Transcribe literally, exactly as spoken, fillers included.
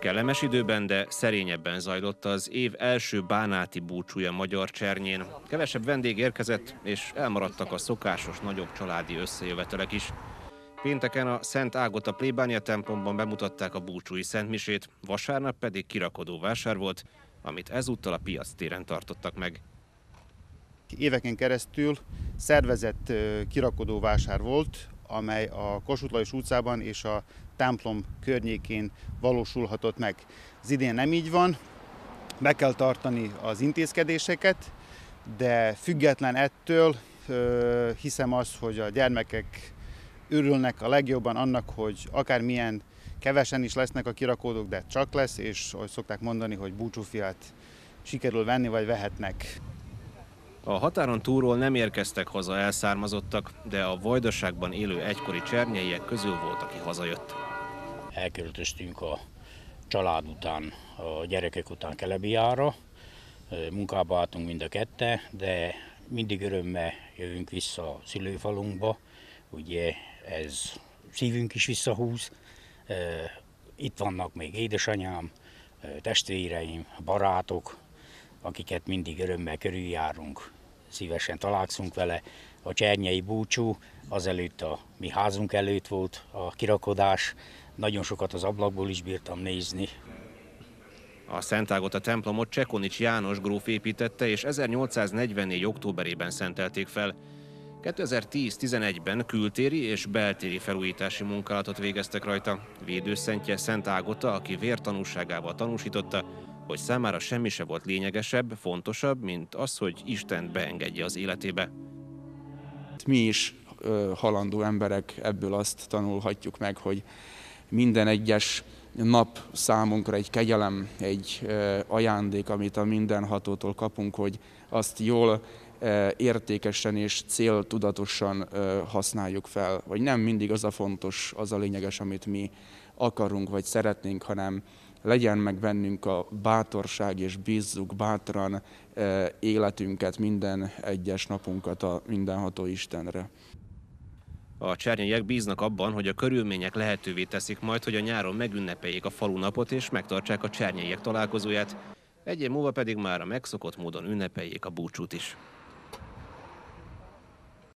Kellemes időben, de szerényebben zajlott az év első bánáti búcsúja Magyar Csernyén. Kevesebb vendég érkezett, és elmaradtak a szokásos nagyobb családi összejövetelek is. Pénteken a Szent Ágota plébánia templomban bemutatták a búcsúi szentmisét, vasárnap pedig kirakodó vásár volt, amit ezúttal a piac téren tartottak meg. Éveken keresztül szervezett kirakodó vásár volt, amely a Kossuth Lajos utcában és a templom környékén valósulhatott meg. Az idén nem így van, be kell tartani az intézkedéseket, de független ettől hiszem azt, hogy a gyermekek örülnek a legjobban annak, hogy akármilyen kevesen is lesznek a kirakodók, de csak lesz, és ahogy szokták mondani, hogy búcsúfiát sikerül venni, vagy vehetnek. A határon túlról nem érkeztek haza elszármazottak, de a Vajdaságban élő egykori csernyeiek közül volt, aki hazajött. Elköltöztünk a család után, a gyerekek után Kelebiára, munkába álltunk mind a kette, de mindig örömmel jövünk vissza a szülőfalunkba, ugye ez szívünk is visszahúz. Itt vannak még édesanyám, testvéreim, barátok, akiket mindig örömmel körüljárunk, szívesen találkozunk vele. A csernyei búcsú, azelőtt a mi házunk előtt volt a kirakodás, nagyon sokat az ablakból is bírtam nézni. A Szent Ágota templomot Csekonics János gróf építette, és ezernyolcszáznegyvennégy októberében szentelték fel. kétezer-tíz-tizenegyben kültéri és beltéri felújítási munkálatot végeztek rajta. Védőszentje Szent Ágota, aki vértanúságával tanúsította, hogy számára semmi se volt lényegesebb, fontosabb, mint az, hogy Istent beengedje az életébe. Mi is halandó emberek ebből azt tanulhatjuk meg, hogy minden egyes nap számunkra egy kegyelem, egy ajándék, amit a mindenhatótól kapunk, hogy azt jól, értékesen és céltudatosan használjuk fel. Vagy nem mindig az a fontos, az a lényeges, amit mi akarunk vagy szeretnénk, hanem legyen meg bennünk a bátorság, és bízzuk bátran életünket, minden egyes napunkat a mindenható Istenre. A csernyeiek bíznak abban, hogy a körülmények lehetővé teszik majd, hogy a nyáron megünnepeljék a falunapot és megtartsák a csernyeiek találkozóját, egy év múlva pedig már a megszokott módon ünnepeljék a búcsút is.